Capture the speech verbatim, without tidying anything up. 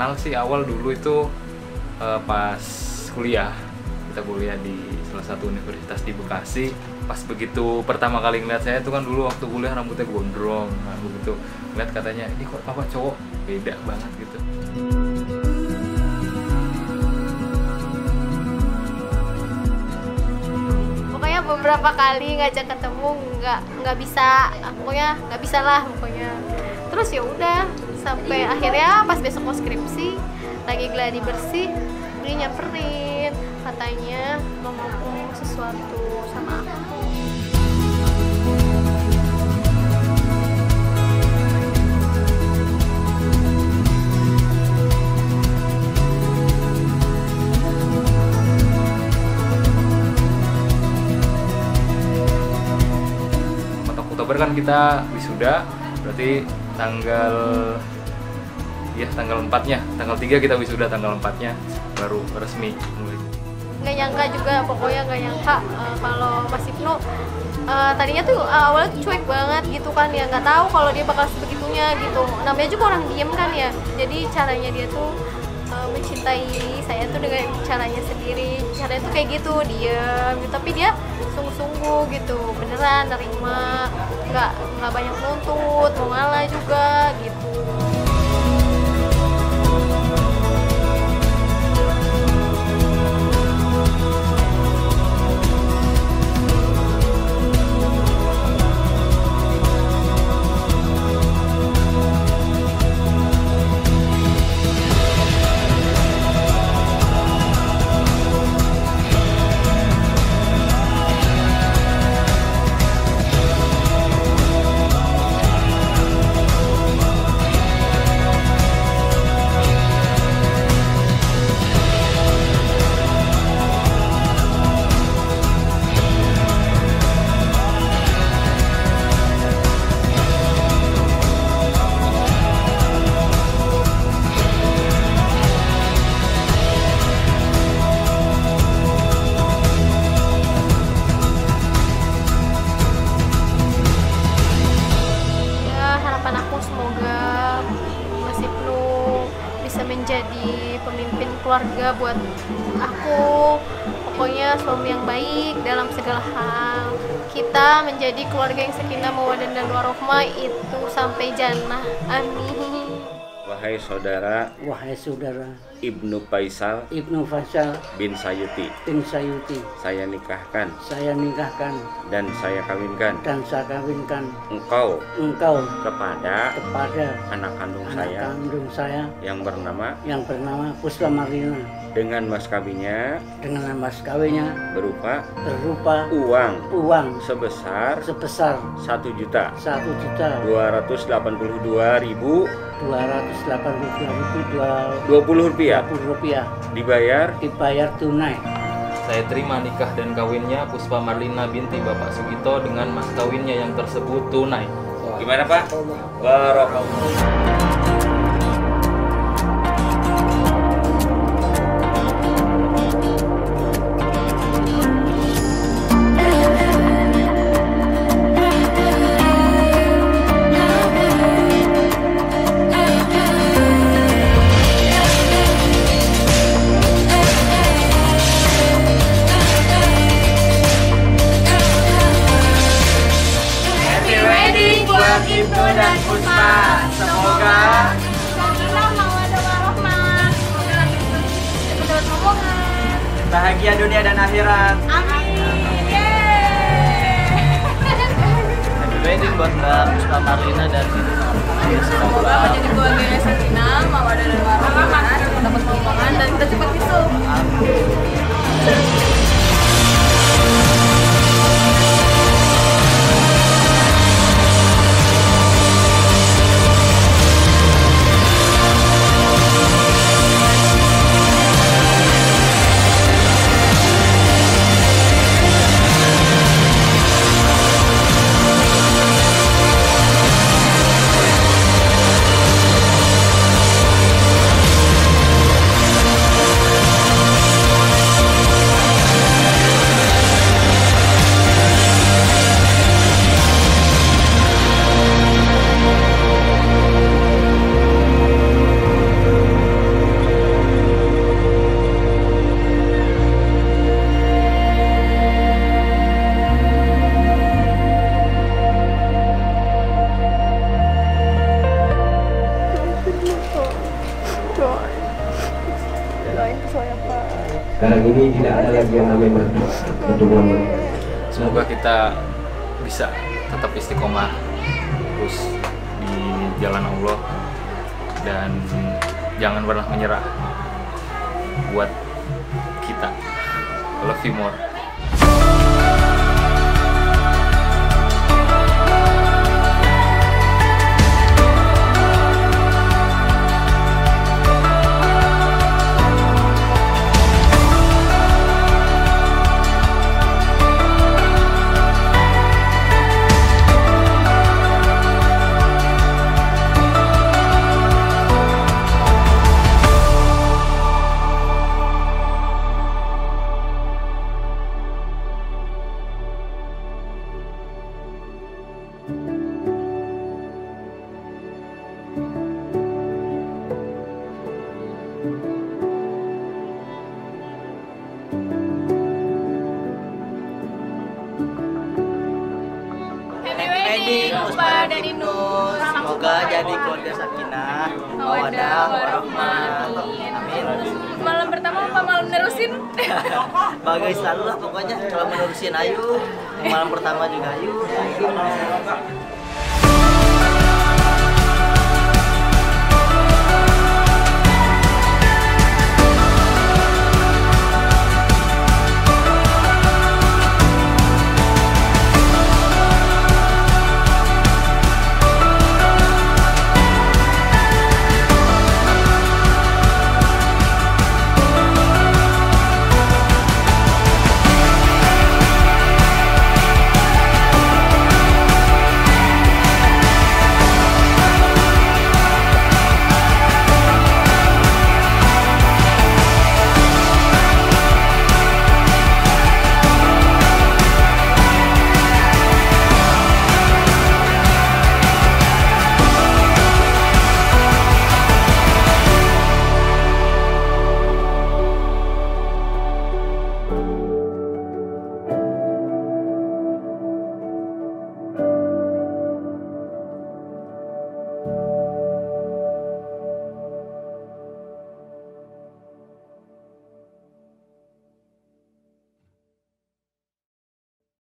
kenal sih awal dulu itu uh, pas kuliah. Kita kuliah di salah satu universitas di Bekasi. Pas begitu pertama kali ngeliat saya itu kan dulu waktu kuliah rambutnya gondrong. Nah, begitu ngeliat katanya, ini kok papa cowok, beda banget gitu. Pokoknya beberapa kali ngajak ketemu nggak nggak bisa, pokoknya nggak bisa lah pokoknya. Terus ya udah sampai akhirnya pas besok mau skripsi lagi gladi bersih, dia nyamperin katanya mau ngomong sesuatu sama aku. Oktober kan kita wisuda, berarti tanggal ya tanggal empatnya, tanggal tiga kita wisuda, tanggal empatnya baru resmi mulai. Nggak nyangka juga, pokoknya nggak nyangka uh, kalau Mas Ibnu uh, tadinya tuh uh, awalnya tuh cuek banget gitu kan ya, nggak tahu kalau dia bakal sebegitunya gitu. Namanya juga orang diem kan ya, jadi caranya dia tuh uh, mencintai saya tuh dengan caranya sendiri, caranya tuh kayak gitu, diem gitu. Tapi dia sungguh-sungguh gitu, beneran nerima, nggak nggak banyak nuntut, mau ngalah juga gitu. Menjadi pemimpin keluarga buat aku, pokoknya suami yang baik dalam segala hal. Kita menjadi keluarga yang sakinah mawaddah dan warahmah itu sampai jannah, amin. Wahai saudara, wahai saudara Ibnu Faisal Ibnu Faisal bin Sayuti bin Sayuti, saya nikahkan saya nikahkan dan saya kawinkan dan saya kawinkan engkau engkau kepada kepada anak kandung anak saya kandung saya yang bernama yang bernama Puspa Marlina, dengan mas kawinnya dengan mas kawinnya berupa berupa uang uang sebesar sebesar satu juta satu juta dua ratus delapan puluh dua ribu dua ratus delapan puluh dua ribu dua puluh rupiah rupiah dibayar dibayar tunai. Saya terima nikah dan kawinnya Puspa Marlina binti Bapak Sugito dengan mas kawinnya yang tersebut tunai. Gimana Pak? Barakallah. Ibnu dan Puspa, semoga Sakinah mawaddah warahmah, bahagia dunia dan akhirat. amin. Yeay. Happy wedding buat Mbak Puspa Marlina dan semoga menjadi keluarga yang sakinah mawaddah dan warahmah, dapat keuntungan dan kita cepat visul. Amin. saya Pak. Sekarang ini tidak ada lagi yang namanya mati untuk mama. Semoga kita bisa tetap istiqomah terus di jalan Allah dan jangan pernah menyerah buat kita. I love you more. Happy wedding Puspa dan Ibnu. Semoga jadi keluarga sakinah, mawaddah, warahmah. Amin. Malam pertama apa malam nerusin? Bagai selalu lah pokoknya, kalau menerusin ayu, malam pertama juga ayu.